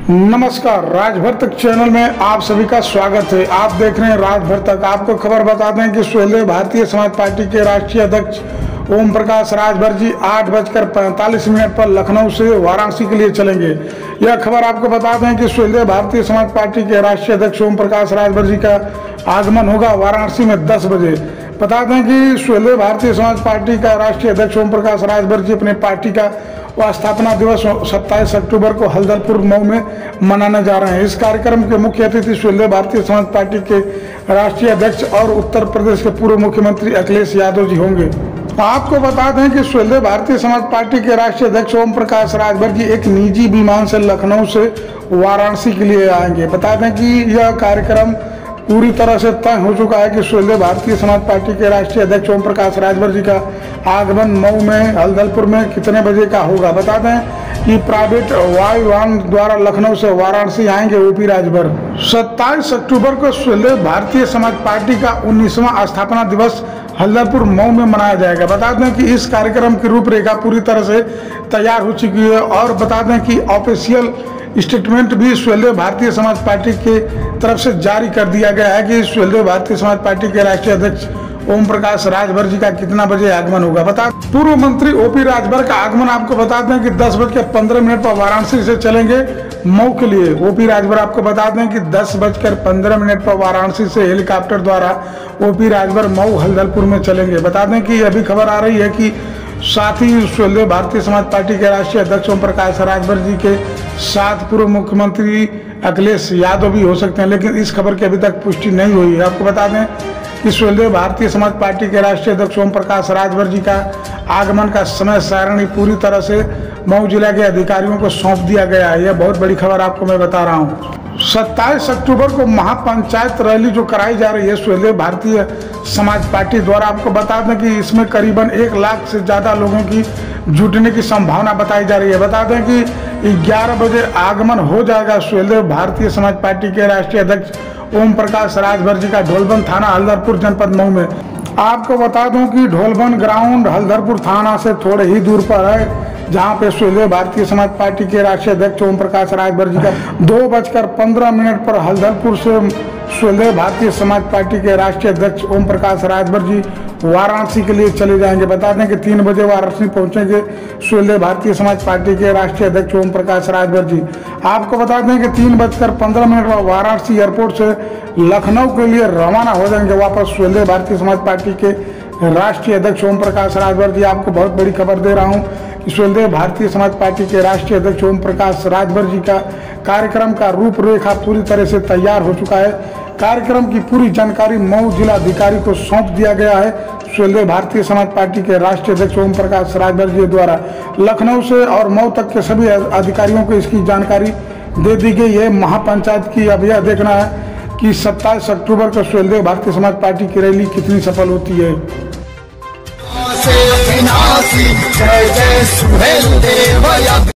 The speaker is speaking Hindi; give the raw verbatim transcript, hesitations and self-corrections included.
नमस्कार, राजभर तक चैनल में आप सभी का स्वागत है। आप देख रहे हैं राजभर तक। आपको खबर बता दें कि सुहेलदेव भारतीय समाज पार्टी के राष्ट्रीय अध्यक्ष ओम प्रकाश राजभर जी आठ बजकर पैंतालीस मिनट पर लखनऊ से वाराणसी के लिए चलेंगे। यह खबर आपको बता दें कि सुहेलदेव भारतीय समाज पार्टी के राष्ट्रीय अध्यक्ष ओम प्रकाश राजभर जी का आगमन होगा वाराणसी में दस बजे। बता दें कि सुहेलदेव भारतीय समाज पार्टी का राष्ट्रीय अध्यक्ष ओम प्रकाश राजभर जी अपने पार्टी का वह स्थापना दिवस सत्ताईस अक्टूबर को हल्दलपुर मऊ में मनाने जा रहे हैं। इस कार्यक्रम के मुख्य अतिथि सुहेलदेव भारतीय समाज पार्टी के राष्ट्रीय अध्यक्ष और उत्तर प्रदेश के पूर्व मुख्यमंत्री अखिलेश यादव जी होंगे। आपको बता दें कि सुहेलदेव भारतीय समाज पार्टी के राष्ट्रीय अध्यक्ष ओम प्रकाश राजभर जी एक निजी विमान से लखनऊ से वाराणसी के लिए आएंगे। बता दें कि यह कार्यक्रम पूरी तरह से तय हो चुका है कि सुहेलदेव भारतीय समाज पार्टी के राष्ट्रीय अध्यक्ष ओम प्रकाश राजभर जी का आगमन मऊ में हल्दलपुर में कितने बजे का होगा। बता दें कि प्राइवेट वायुयान द्वारा लखनऊ से वाराणसी आएंगे ओपी राजभर। सत्ताईस अक्टूबर को सुहेलदेव भारतीय समाज पार्टी का उन्नीसवां स्थापना दिवस हल्दलपुर मऊ में मनाया जाएगा। बता दें कि इस कार्यक्रम की रूपरेखा पूरी तरह से तैयार हो चुकी है और बता दें कि ऑफिशियल स्टेटमेंट भी सुहेलदेव भारतीय समाज पार्टी के तरफ से जारी कर दिया गया है कि सुहेलदेव भारतीय समाज पार्टी के राष्ट्रीय अध्यक्ष ओम प्रकाश राजभर जी का कितना बजे आगमन होगा। बता पूर्व मंत्री ओपी राजभर का आगमन आपको बता दें कि दस बज के पंद्रह मिनट पर वाराणसी से चलेंगे मऊ के लिए। ओपी राजभर आपको बता दें कि दस बजकर पंद्रह मिनट पर वाराणसी से हेलीकॉप्टर द्वारा ओपी राजभर मऊ हल्दलपुर में चलेंगे। बता दें कि यह भी खबर आ रही है कि साथ ही सुहेलदेव भारतीय समाज पार्टी के राष्ट्रीय अध्यक्ष ओम प्रकाश राजभर जी के साथ पूर्व मुख्यमंत्री अखिलेश यादव भी हो सकते हैं, लेकिन इस खबर की अभी तक पुष्टि नहीं हुई है। आपको बता दें कि सुहेलदेव भारतीय समाज पार्टी के राष्ट्रीय अध्यक्ष ओम प्रकाश राजभर जी का आगमन का समय सारणी पूरी तरह से मऊ जिला के अधिकारियों को सौंप दिया गया है। यह बहुत बड़ी खबर आपको मैं बता रहा हूँ। सत्ताईस अक्टूबर को महापंचायत रैली जो कराई जा रही है सुहेलदेव भारतीय समाज पार्टी द्वारा, आपको बता दें कि इसमें करीबन एक लाख से ज़्यादा लोगों की जुटने की संभावना बताई जा रही है। बता दें कि ग्यारह बजे आगमन हो जाएगा सुहेलदेव भारतीय समाज पार्टी के राष्ट्रीय अध्यक्ष ओम प्रकाश राजभर जी का ढोलवन थाना हल्दलपुर जनपद मऊ में। आपको बता दूं कि ढोलवन ग्राउंड हल्दलपुर थाना से थोड़े ही दूर पर है, जहां पे सुहेलदेव भारतीय समाज पार्टी के राष्ट्रीय अध्यक्ष ओम प्रकाश राजभर जी का दो बजकर पंद्रह मिनट पर हल्दलपुर से सुहेलदेव भारतीय समाज पार्टी के राष्ट्रीय अध्यक्ष ओम प्रकाश राजभर जी वाराणसी के लिए चले जाएंगे। बता दें कि तीन बजे वाराणसी पहुंचेंगे सुहेलदेव भारतीय समाज पार्टी के राष्ट्रीय अध्यक्ष ओम प्रकाश राजभर जी। आपको बता दें कि तीन बजकर पंद्रह मिनट पर वाराणसी एयरपोर्ट से लखनऊ के लिए रवाना हो जाएंगे वापस सुहेलदेव भारतीय समाज पार्टी के राष्ट्रीय अध्यक्ष ओम प्रकाश राजभर जी। आपको बहुत बड़ी खबर दे रहा हूँ कि सुहेलदेव भारतीय समाज पार्टी के राष्ट्रीय अध्यक्ष ओम प्रकाश राजभर जी का कार्यक्रम का रूपरेखा पूरी तरह से तैयार हो चुका है। कार्यक्रम की पूरी जानकारी मऊ जिला अधिकारी को सौंप दिया गया है सुहेलदेव भारतीय समाज पार्टी के राष्ट्रीय अध्यक्ष ओम प्रकाश राजभर जी द्वारा। लखनऊ से और मऊ तक के सभी अधिकारियों को इसकी जानकारी दे दी गई है। महापंचायत की अब यह देखना है कि सत्ताईस अक्टूबर को सुहेलदेव भारतीय समाज पार्टी की रैली कितनी सफल होती है। जय जय सुहेलदेव।